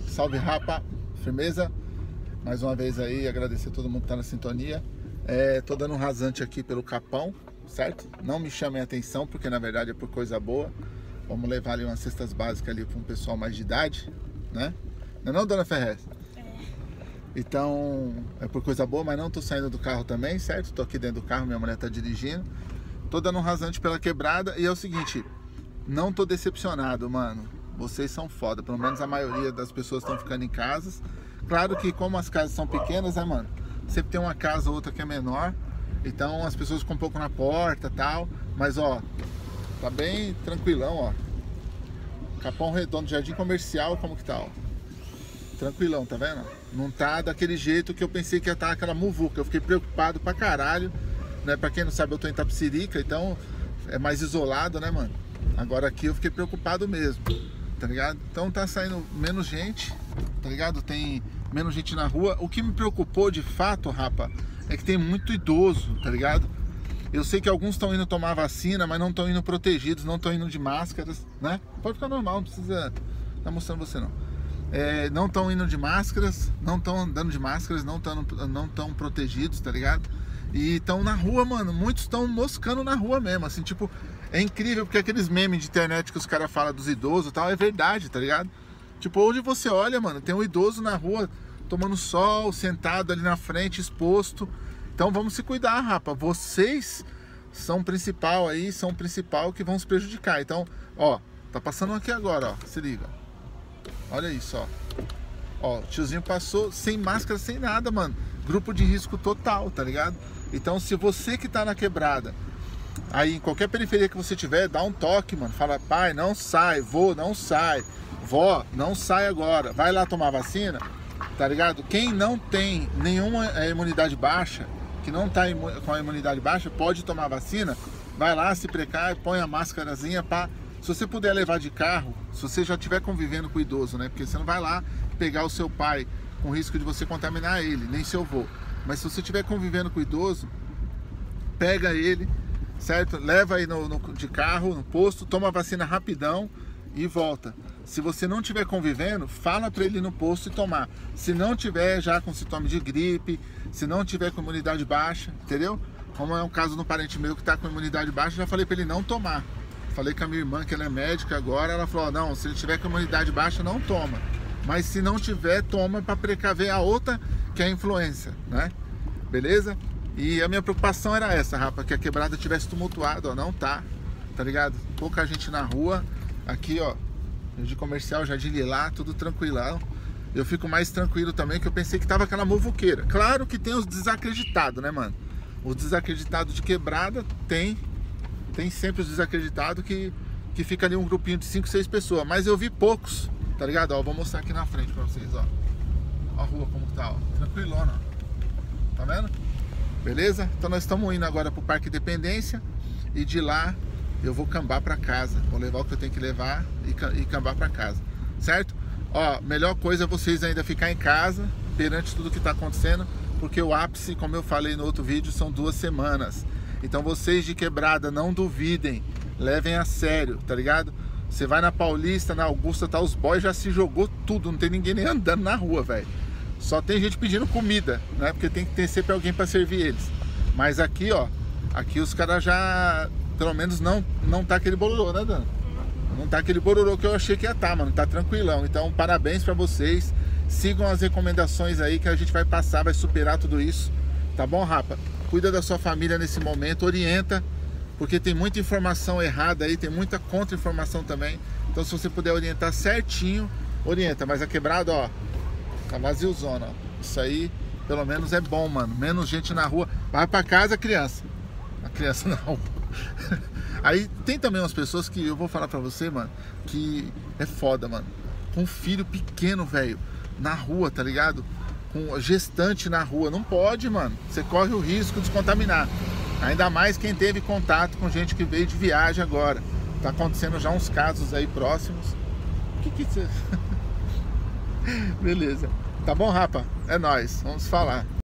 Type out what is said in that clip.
Salve, rapa, firmeza? Mais uma vez aí, agradecer a todo mundo que tá na sintonia. Tô dando um rasante aqui pelo Capão, certo? Não me chamem a atenção, porque na verdade é por coisa boa. Vamos levar ali umas cestas básicas ali para um pessoal mais de idade, né? Não é não, dona Ferrez? Então, é por coisa boa, mas não tô saindo do carro também, certo? Tô aqui dentro do carro, minha mulher tá dirigindo. Tô dando um rasante pela quebrada e é o seguinte, não tô decepcionado, mano. Vocês são foda, pelo menos a maioria das pessoas estão ficando em casas. Claro que como as casas são pequenas, né, mano? Sempre tem uma casa ou outra que é menor. Então as pessoas ficam um pouco na porta e tal. Mas, ó, tá bem tranquilão, ó. Capão Redondo, Jardim Comercial, como que tá, ó? Tranquilão, tá vendo? Não tá daquele jeito que eu pensei que ia estar aquela muvuca. Eu fiquei preocupado pra caralho, né? Pra quem não sabe, eu tô em Itapecerica, então é mais isolado, né, mano? Agora aqui eu fiquei preocupado mesmo, tá ligado? Então tá saindo menos gente, tá ligado? Tem menos gente na rua. O que me preocupou de fato, rapa, é que tem muito idoso, tá ligado? Eu sei que alguns estão indo tomar vacina, mas não estão indo protegidos, não estão indo de máscaras, né? Pode ficar normal, não precisa tá mostrando você não. Não estão indo de máscaras, não estão andando de máscaras, não estão protegidos, tá ligado? E estão na rua, mano, muitos estão moscando na rua mesmo, assim, tipo, é incrível porque aqueles memes de internet que os caras falam dos idosos e tal, é verdade, tá ligado? Tipo, onde você olha, mano, tem um idoso na rua tomando sol, sentado ali na frente, exposto. Então vamos se cuidar, rapa, vocês são o principal aí, são o principal que vão se prejudicar. Então, ó, tá passando aqui agora, ó, se liga. Olha isso, ó. Ó, o tiozinho passou sem máscara, sem nada, mano. Grupo de risco total, tá ligado? Então, se você que tá na quebrada, aí em qualquer periferia que você tiver, dá um toque, mano. Fala, pai, não sai, vô, não sai. Vó, não sai agora. Vai lá tomar vacina, tá ligado? Quem não tem nenhuma imunidade baixa, que não tá com a imunidade baixa, pode tomar vacina. Vai lá, se precave, põe a máscarazinha, pá. Se você puder levar de carro, se você já estiver convivendo com o idoso, né? Porque você não vai lá pegar o seu pai com risco de você contaminar ele, nem seu avô. Mas se você estiver convivendo com o idoso, pega ele, certo? Leva aí de carro, no posto, toma a vacina rapidão e volta. Se você não estiver convivendo, fala para ele ir no posto e tomar. Se não tiver já com sintoma de gripe, se não tiver com imunidade baixa, entendeu? Como é um caso no parente meu que está com imunidade baixa, já falei para ele não tomar. Falei com a minha irmã, que ela é médica agora, ela falou, não, se ele tiver com imunidade baixa, não toma. Mas se não tiver, toma para precaver a outra, que é a influenza, né? Beleza? E a minha preocupação era essa, rapa, que a quebrada tivesse tumultuado, ó, não tá ligado? Pouca gente na rua, aqui, ó, Jardim Comercial, Jardim Lilá, tudo tranquilão. Eu fico mais tranquilo também, que eu pensei que tava aquela muvuqueira. Claro que tem os desacreditados, né, mano? Os desacreditados de quebrada tem sempre os desacreditados que fica ali um grupinho de 5, 6 pessoas. Mas eu vi poucos, tá ligado? Ó, vou mostrar aqui na frente pra vocês, ó. Ó a rua como tá, ó. Tranquilona, ó. Tá vendo? Beleza? Então nós estamos indo agora pro Parque Independência. E de lá eu vou cambar pra casa. Vou levar o que eu tenho que levar e cambar pra casa. Certo? Ó, melhor coisa é vocês ainda ficar em casa perante tudo que tá acontecendo. Porque o ápice, como eu falei no outro vídeo, são 2 semanas. Então vocês de quebrada, não duvidem, levem a sério, tá ligado? Você vai na Paulista, na Augusta, tá, os boys já se jogou tudo, não tem ninguém nem andando na rua, velho. Só tem gente pedindo comida, né? Porque tem que ter sempre alguém pra servir eles. Mas aqui, ó, aqui os caras já, pelo menos não tá aquele bororô, né, Dana? Não tá aquele bororô que eu achei que ia tá, mano, tá tranquilão. Então parabéns pra vocês, sigam as recomendações aí que a gente vai passar, vai superar tudo isso, tá bom, rapa? Cuida da sua família nesse momento, orienta, porque tem muita informação errada aí, tem muita contra-informação também. Então se você puder orientar certinho, orienta. Mas a quebrada, ó, tá vaziozona, ó. Isso aí, pelo menos é bom, mano. Menos gente na rua. Vai pra casa, criança. A criança não. Aí tem também umas pessoas que eu vou falar pra você, mano, que é foda, mano. Com um filho pequeno, velho, na rua, tá ligado? Com gestante na rua, não pode, mano. Você corre o risco de se contaminar. Ainda mais quem teve contato com gente que veio de viagem agora. Tá acontecendo já uns casos aí próximos. Que você... Beleza. Tá bom, rapa? É nóis. Vamos falar.